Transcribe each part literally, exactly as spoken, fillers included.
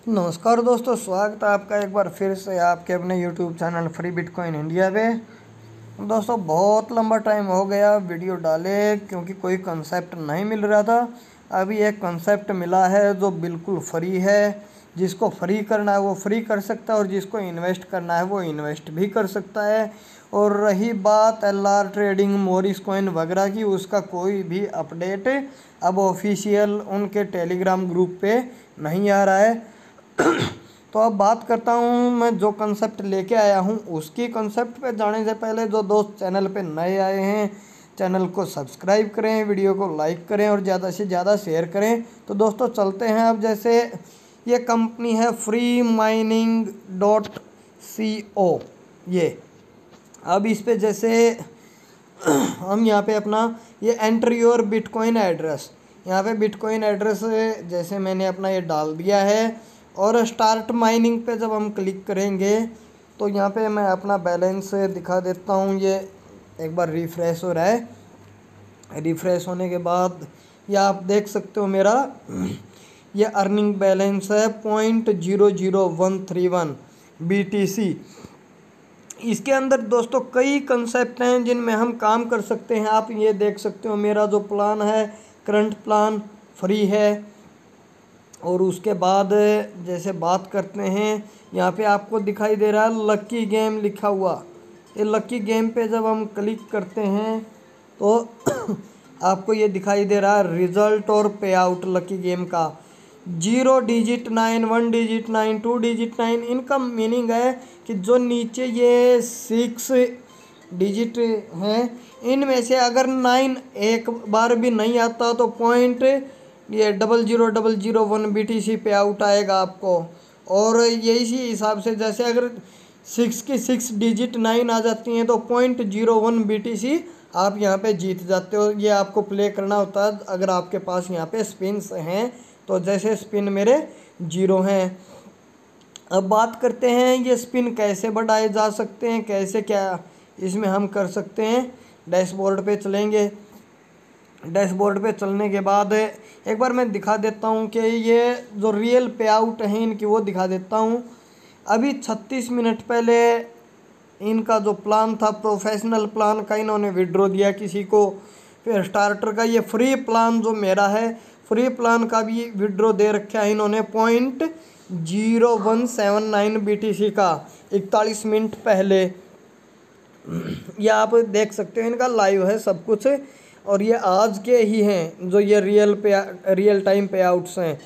नमस्कार दोस्तों, स्वागत है आपका एक बार फिर से आपके अपने YouTube channel free bitcoin India पे। दोस्तों बहुत लंबा टाइम हो गया वीडियो डाले क्योंकि कोई कंसेप्ट नहीं मिल रहा था। अभी एक कंसेप्ट मिला है जो बिल्कुल फ्री है। जिसको फ्री करना है वो फ्री कर सकता है और जिसको इन्वेस्ट करना है वो इन्वेस्ट भी कर सकता है। और रही बात L R trading, Morris coin वगैरह की, उसका कोई भी अपडेट अब ऑफिशियल उनके टेलीग्राम ग्रुप पे नहीं आ रहा है। तो अब बात करता हूँ मैं जो कंसेप्ट लेके आया हूँ उसकी। कंसेप्ट पे जाने से पहले जो दोस्त चैनल पे नए आए हैं, चैनल को सब्सक्राइब करें, वीडियो को लाइक करें और ज़्यादा से ज़्यादा शेयर करें। तो दोस्तों चलते हैं। अब जैसे ये कंपनी है free mining dot C O, ये अब इस पे जैसे हम यहाँ पे अपना ये एंटर योर बिटकॉइन एड्रेस, यहाँ पे बिटकॉइन एड्रेस जैसे मैंने अपना ये डाल दिया है। और स्टार्ट माइनिंग पे जब हम क्लिक करेंगे तो यहाँ पे मैं अपना बैलेंस दिखा देता हूँ। ये एक बार रिफ़्रेश हो रहा है। रिफ़्रेश होने के बाद ये आप देख सकते हो मेरा ये अर्निंग बैलेंस है point zero zero one three one B T C. इसके अंदर दोस्तों कई कंसेप्ट हैं जिनमें हम काम कर सकते हैं। आप ये देख सकते हो मेरा जो प्लान है, करंट प्लान फ्री है। और उसके बाद जैसे बात करते हैं, यहाँ पे आपको दिखाई दे रहा है लक्की गेम लिखा हुआ। ये लक्की गेम पे जब हम क्लिक करते हैं तो आपको ये दिखाई दे रहा है रिजल्ट और पे आउट लक्की गेम का। Zero digit nine, one digit nine, two digit nine, इनका मीनिंग है कि जो नीचे ये सिक्स डिजिट हैं इनमें से अगर नाइन एक बार भी नहीं आता तो पॉइंट ये double zero double zero one B T C pay out आएगा आपको। और ये इसी हिसाब से जैसे अगर सिक्स की सिक्स डिजिट नाइन आ जाती हैं तो point zero one B T C आप यहाँ पे जीत जाते हो। ये आपको प्ले करना होता है अगर आपके पास यहाँ पे स्पिन्स हैं। तो जैसे स्पिन मेरे जीरो हैं। अब बात करते हैं ये स्पिन कैसे बढ़ाए जा सकते हैं, कैसे क्या इसमें हम कर सकते हैं। डैशबोर्ड पे चलेंगे। डैशबोर्ड पे चलने के बाद एक बार मैं दिखा देता हूँ कि ये जो रियल पे आउट हैं इनकी वो दिखा देता हूँ। अभी छत्तीस मिनट पहले इनका जो प्लान था प्रोफेशनल प्लान का इन्होंने विड्रॉ दिया किसी को। फिर स्टार्टर का ये फ्री प्लान जो मेरा है, फ्री प्लान का भी विड्रॉ दे रखा है इन्होंने point zero one seven nine B T C का इकतालीस मिनट पहले। ये आप देख सकते हो इनका लाइव है सब कुछ। और ये आज के ही हैं जो ये रियल पे रियल टाइम पे आउट्स हैं।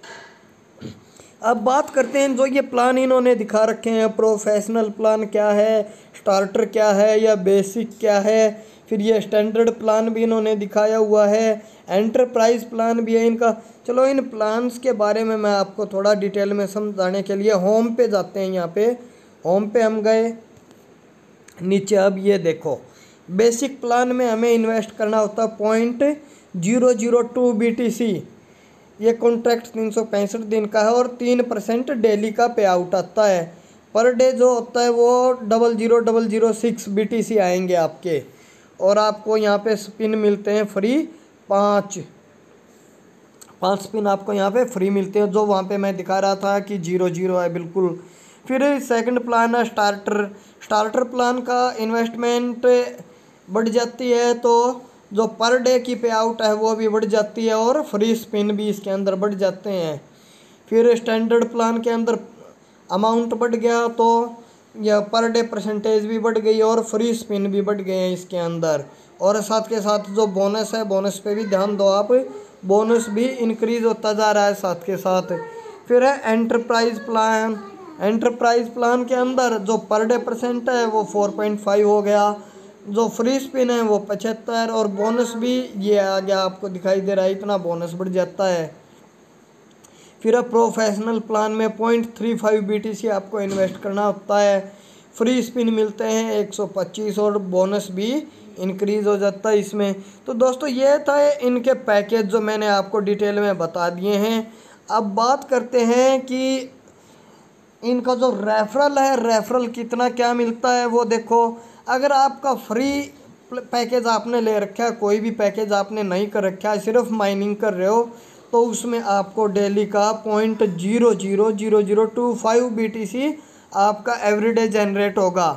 अब बात करते हैं जो ये प्लान इन्होंने दिखा रखे हैं। प्रोफेशनल प्लान क्या है, स्टार्टर क्या है या बेसिक क्या है, फिर ये स्टैंडर्ड प्लान भी इन्होंने दिखाया हुआ है, एंटरप्राइज प्लान भी है इनका। चलो इन प्लान्स के बारे में मैं आपको थोड़ा डिटेल में समझाने के लिए होम पे जाते हैं। यहाँ पे होम पे हम गए नीचे। अब ये देखो बेसिक प्लान में हमें इन्वेस्ट करना होता है point zero zero two B T C. ये कॉन्ट्रैक्ट तीन सौ पैंसठ दिन का है और तीन परसेंट डेली का पे आउट आता है। पर डे जो होता है वो double zero double zero six B T C आएंगे आपके। और आपको यहाँ पे स्पिन मिलते हैं फ्री पाँच पाँच स्पिन आपको यहाँ पे फ्री मिलते हैं, जो वहाँ पे मैं दिखा रहा था कि जीरो जीरो है बिल्कुल। फिर सेकंड प्लान है स्टार्टर। स्टार्टर प्लान का इन्वेस्टमेंट बढ़ जाती है तो जो पर डे की पे आउट है वो भी बढ़ जाती है और फ्री स्पिन भी इसके अंदर बढ़ जाते हैं। फिर स्टैंडर्ड प्लान के अंदर अमाउंट बढ़ गया तो यह पर डे परसेंटेज भी बढ़ गई और फ्री स्पिन भी बढ़ गए हैं इसके अंदर। और साथ के साथ जो बोनस है, बोनस पे भी ध्यान दो आप, बोनस भी इंक्रीज होता जा रहा है साथ के साथ। फिर है एंटरप्राइज प्लान। एंटरप्राइज प्लान के अंदर जो पर डे परसेंट है वो फोर पॉइंट फाइव हो गया, जो फ्री स्पिन है वो पचहत्तर और बोनस भी ये आ गया आपको दिखाई दे रहा है, इतना बोनस बढ़ जाता है। फिर अब प्रोफेशनल प्लान में point three five B T C आपको इन्वेस्ट करना होता है। फ्री स्पिन मिलते हैं एक सौ पच्चीस और बोनस भी इंक्रीज़ हो जाता है इसमें। तो दोस्तों ये था इनके पैकेज जो मैंने आपको डिटेल में बता दिए हैं। अब बात करते हैं कि इनका जो रेफरल है, रेफरल कितना क्या मिलता है वो देखो। अगर आपका फ्री पैकेज आपने ले रखा है, कोई भी पैकेज आपने नहीं कर रखा है, सिर्फ माइनिंग कर रहे हो, तो उसमें आपको डेली का point zero zero zero zero two five B T C आपका एवरीडे जनरेट होगा।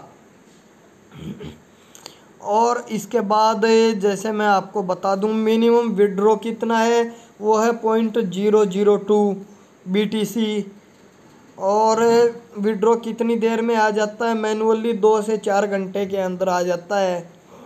और इसके बाद जैसे मैं आपको बता दूं मिनिमम विड्रॉ कितना है, वो है point zero zero two B T C. और विड्रॉ कितनी देर में आ जाता है, मैनुअली दो से चार घंटे के अंदर आ जाता है।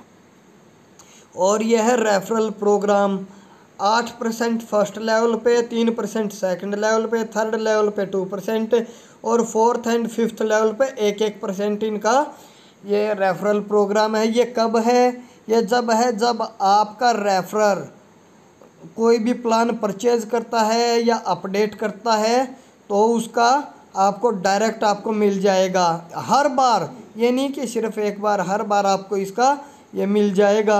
और यह है रेफरल प्रोग्राम, आठ परसेंट फर्स्ट लेवल पे, तीन परसेंट सेकेंड लेवल पे, थर्ड लेवल पे टू परसेंट और फोर्थ एंड फिफ्थ लेवल पे एक एक परसेंट इनका ये रेफरल प्रोग्राम है। ये कब है, ये जब है जब आपका रेफरर कोई भी प्लान परचेज करता है या अपडेट करता है तो उसका आपको डायरेक्ट आपको मिल जाएगा हर बार। ये नहीं कि सिर्फ एक बार, हर बार आपको इसका ये मिल जाएगा।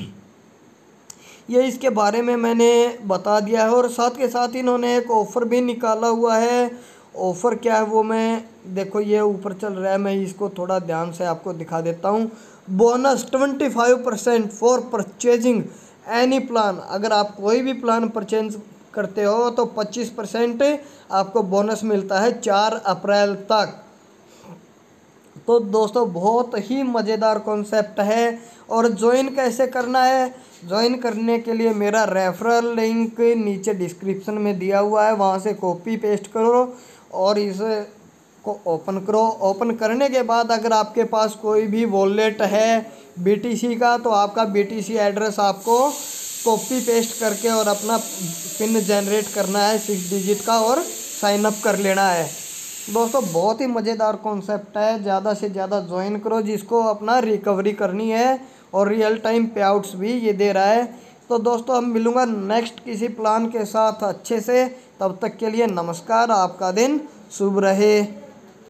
ये इसके बारे में मैंने बता दिया है। और साथ के साथ इन्होंने एक ऑफ़र भी निकाला हुआ है। ऑफ़र क्या है वो मैं, देखो ये ऊपर चल रहा है, मैं इसको थोड़ा ध्यान से आपको दिखा देता हूँ। Bonus twenty five percent for purchasing any plan, अगर आप कोई भी प्लान परचेज करते हो तो पच्चीस परसेंट आपको बोनस मिलता है चार अप्रैल तक। तो दोस्तों बहुत ही मज़ेदार कॉन्सेप्ट है। और ज्वाइन कैसे करना है, ज्वाइन करने के लिए मेरा रेफरल लिंक नीचे डिस्क्रिप्शन में दिया हुआ है, वहाँ से कॉपी पेस्ट करो और इसे को ओपन करो। ओपन करने के बाद अगर आपके पास कोई भी वॉलेट है बी टी सी का तो आपका बी टी सी एड्रेस आपको कॉपी पेस्ट करके और अपना पिन जनरेट करना है सिक्स डिजिट का और साइन अप कर लेना है। दोस्तों बहुत ही मज़ेदार कॉन्सेप्ट है, ज़्यादा से ज़्यादा ज्वाइन करो जिसको अपना रिकवरी करनी है। और रियल टाइम पे आउट्स भी ये दे रहा है। तो दोस्तों हम मिलूँगा नेक्स्ट किसी प्लान के साथ अच्छे से, तब तक के लिए नमस्कार, आपका दिन शुभ रहे।